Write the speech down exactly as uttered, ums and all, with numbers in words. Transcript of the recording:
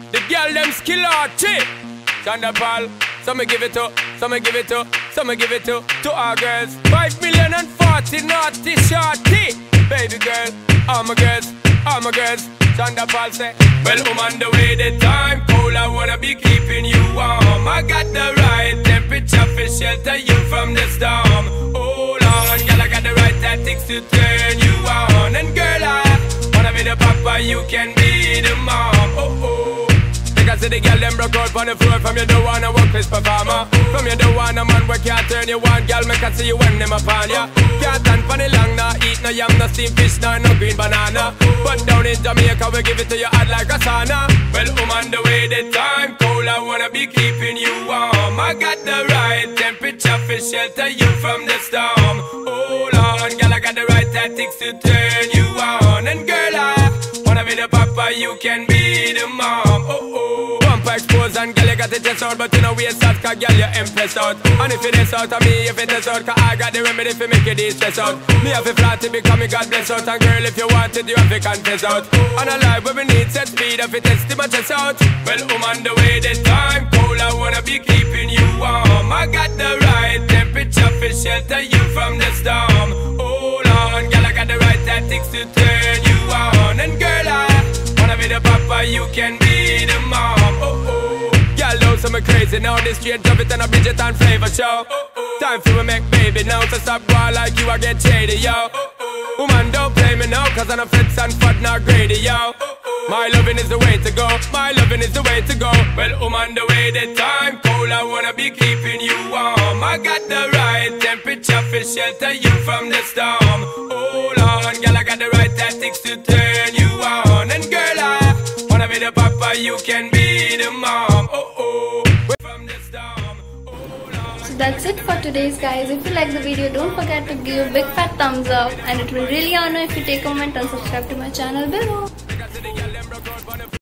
The girl them skill out, chick. Chanda Paul, some me give it to, some me give it to, some me give it to, to our girls. Five million and forty naughty shorty. Baby girl, all my girls, all my girls. Chanda Paul say, well, I'm on the way, the time cold, I wanna be keeping you warm. I got the right temperature for shelter you from the storm. Hold on, girl, I got the right tactics to turn you on. And girl, I wanna be the papa, you can be the mom. Oh, oh. Because the girl them broke out on the floor. From you don't wanna work this performer. From you don't wanna man where can't turn you on. Girl, make I see you when them upon ya. Can't stand for the long, nah eat no yam, no steamed fish, nah no green banana. But down in Jamaica we give it to you hot like a sauna. Well, I'm on the way, the time cold, I wanna be keeping you warm. I got the right temperature for shelter you from the storm. Hold on, girl, I got the right tactics to turn you on. And girl, I wanna be the papa, you can be the mom. Oh, oh. Bumper expose and girl, you got the chest out, but you know we ain't out, cause girl, you impressed out. And if it is out of me, if it is out, cause I got the remedy for make you de-stress out. Me have a flat to become me God bless out. And girl, if you want it, you have to confess out. And a life where we need set speed, if it is to my chest out. Well, I'm on the way, the time cold, I wanna be keeping you warm. I got the right temperature for shelter you from the storm. Hold on, girl, I got the right tactics to turn you on. And girl, I wanna be the papa, you can be the mom. Oh, oh. Girl, those some crazy now. This straight drop it and a Bridget and flavor show. Oh, oh. Time for we make baby now. So stop boy like you, I get shady, yo. Oh, oh. Woman, don't play me now, cause I'm a fits and fat, not greedy, yo. Oh, oh. My loving is the way to go. My loving is the way to go. Well, I'm on the way, the time cold, I wanna be keeping you warm. I got the right temperature for shelter you from the storm. Hold on, girl, I got the right tactics to turn you on. And girl, I wanna be the papa, you can be the mom. Oh, oh. From the storm. Hold on. So that's it for today's guys. If you like the video, don't forget to give a big fat thumbs up, and it will really honor if you take a comment and subscribe to my channel below.